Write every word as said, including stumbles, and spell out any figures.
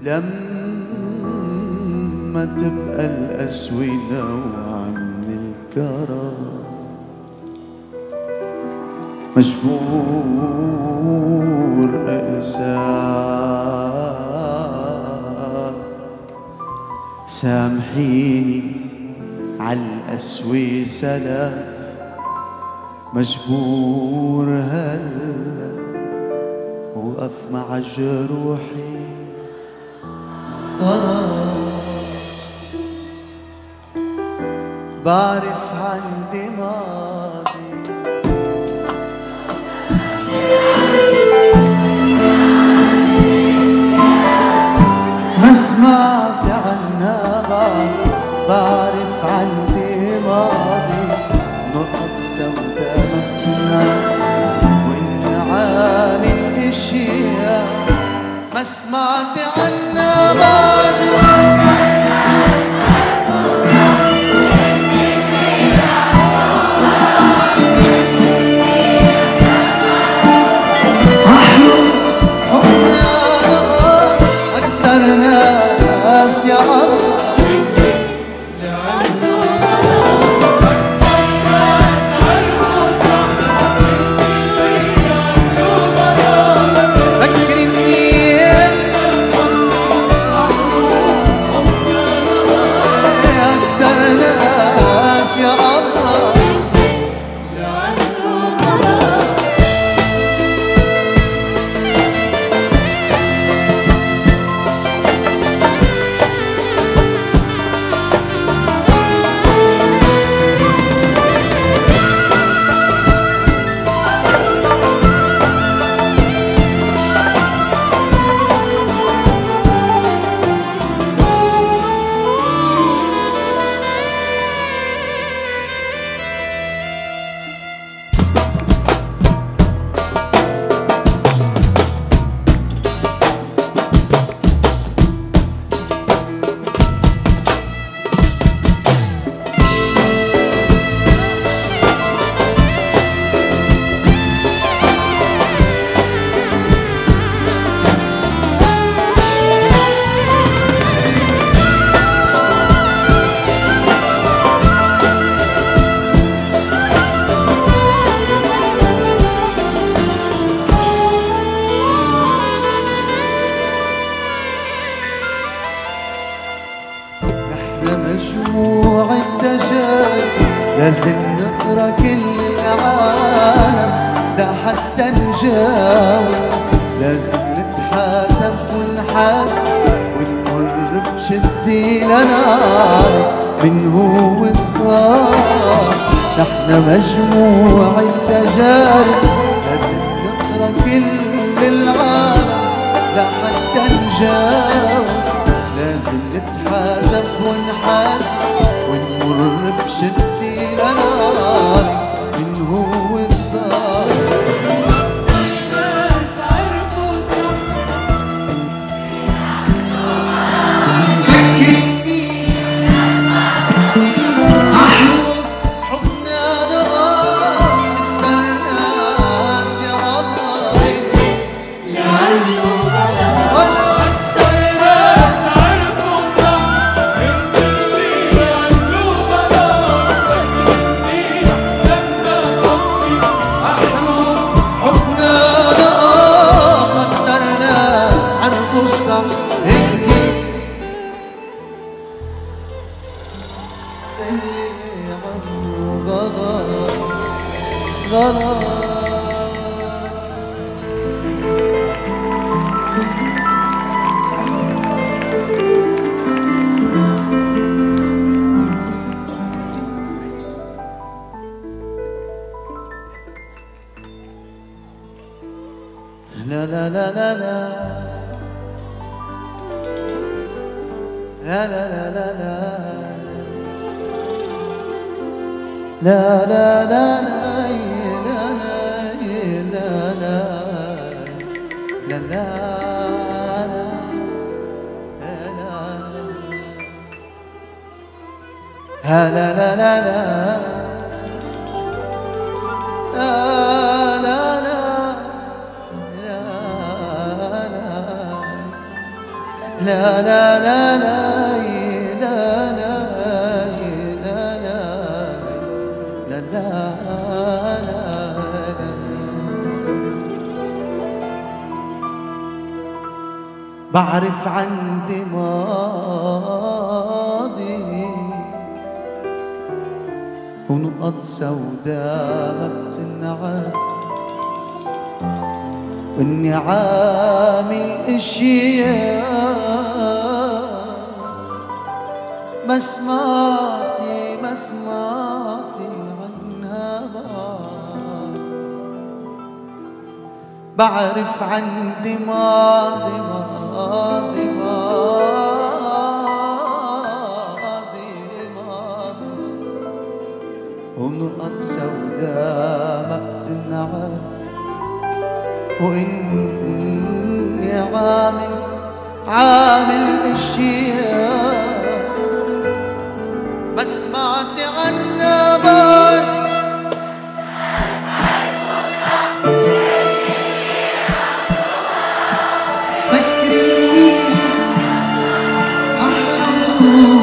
لما تبقى القسوة نوع من الكرم مجبور أقسى سامحيني عالقسوة سلف مجبور هلا وقف مع جروحي بعرف عندي ماضي ما سمعت عنها بعد بعرف عندي ماضي نقط سوداء مكتوبة وإني عامل اشياء ما سمعت عنها بعد أكتر ناس يا الله مجموع التجارب لازم نقرا كل العالم ده حتى نجاوب لازم نتحاسب ونحاسب ونمر بشدي لنعرف من هو الصار نحن مجموع التجارب لازم نقرا كل العالم ده حتى نجاوب لازم نتحاسب ونحاسب ونمر بشدي لنار من هو الصار الناس عرفوا صح فكرني أحرف حبنا نغار أكبر ناس يا الله لعله غلط لا لا لا لا لا لا لا لا لا لا لا لا لا لا لا لا لا لا لا لا لا لا لا لا لا لا بعرف عندي ماضي ونقط سوداء ما بتنعاد، وإني عامل اشياء ما سمعتي ما سمعتي عنها بعد. بعرف عندي ماضي ماضي ماضي ماضي ونقط سوداء ما بتنعاد، وإني عامل عامل اشياء ما سمعت عنها بعد. فكرني عحروف